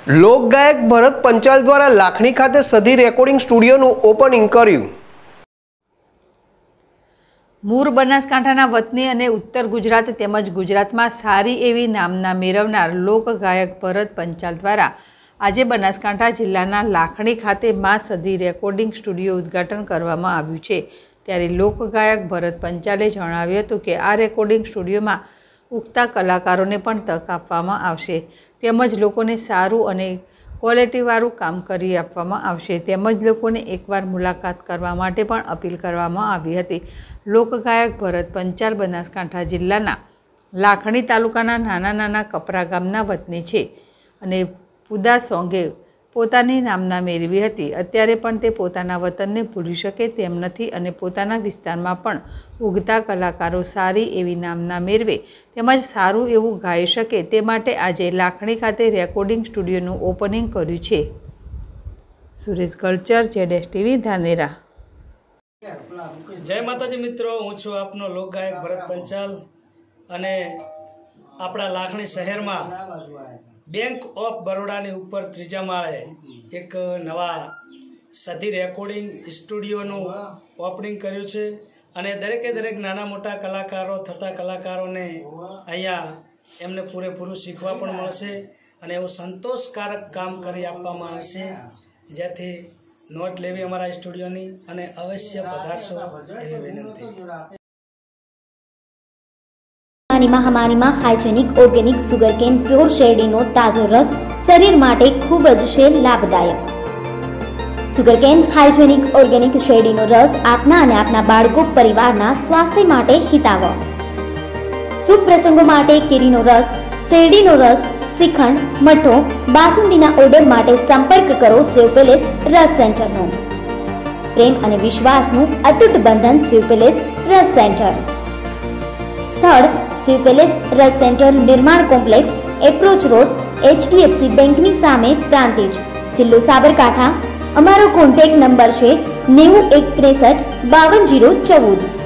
લોકગાયક ભરત પંચાલ દ્વારા લાખણી ખાતે સધી recording સ્ટુડિયોનું opening કર્યું। મૂળ બનાસકાંઠાના વતની અને ઉત્તર ગુજરાત તેમજ ગુજરાતમાં સારી એવી નામના મેળવનાર લોકગાયક ભરત પંચાલ દ્વારા આજે બનાસકાંઠા જિલ્લાના લાખણી ખાતે માં સધી રેકોર્ડિંગ સ્ટુડિયો ઉદ્ઘાટન કરવામાં આવ્યું છે। ત્યારે લોકગાયક ભરત પંચાલે જણાવ્યું હતું કે આ રેકોર્ડિંગ સ્ટુડિયોમાં ઉગતા કલાકારોને પણ તક આપવામાં આવશે, તેમજ લોકોને સારું અને ક્વોલિટીવાળું કામ કરી આપવામાં આવશે, તેમજ લોકોને એકવાર મુલાકાત કરવા માટે પણ અપીલ કરવામાં આવી હતી। લોકગાયક ભરત પંચાલ બનાસકાંઠા જિલ્લાના લાખણી તાલુકાના નાના કપરા ગામના વતની છે અને પુદા સોંગે પોતાની નામના મેળવી હતી। અત્યારે પણ તે પોતાના વતનને ભૂલી શકે તેમ નથી અને પોતાના વિસ્તારમાં પણ ઉગતા કલાકારો સારી એવી નામના મેળવે તેમજ સારું એવું ગાઈ શકે તે માટે આજે લાખણી ખાતે રેકોર્ડિંગ સ્ટુડિયોનું ઓપનિંગ કર્યું છે। Suresh culture, ZS TV, Dhanera. જય માતાજી મિત્રો, હું છું આપનો લોકગાયક ભરત પંચાલ અને આપણા લાખણી શહેરમાં બેંક ઓફ બરોડાની ઉપર ત્રીજા માળે એક નવા સધી રેકોર્ડિંગ સ્ટુડિયોનું ઓપનિંગ કર્યું છે અને દરેકે દરેક નાના મોટા કલાકારો થતા કલાકારોને અહીંયા એમને પૂરેપૂરું શીખવા પણ મળશે અને એવું સંતોષકારક કામ કરી આપવામાં આવશે, જેથી નોટ લેવી અમારા સ્ટુડિયોની અને અવશ્ય પધારશો એવી વિનંતી। महामारी में हाइजेनिक ऑर्गेनिक सुगरकेन प्योर शेरडीनो ताजो रस शरीर माटे खूब ज छे लाभदायक। सुगरकेन हाइजेनिक ऑर्गेनिक शेरडीनो रस आपना अने आपना बाळको परिवारना स्वास्थ्य माटे हितावह। शुभ प्रसंगो माटे केरीनो रस, शेरडीनो रस, श्रीखंड, मठो, बासुंदीना ऑर्डर माटे संपर्क करो शिव पैलेस रस सेंटरनो। प्रेम अने विश्वासनु अतूट बंधन शिव पैलेस रस सेंटर। स्थळ शिव पैलेस रस सेंटर, निर्माण कॉम्प्लेक्स, एप्रोच रोड, HDFC બેંકની સામે, પ્રાંતિજ, જિલ્લો સાબરકાંઠા। અમારો કોન્ટેક્ટ નંબર છે 9163 52 014।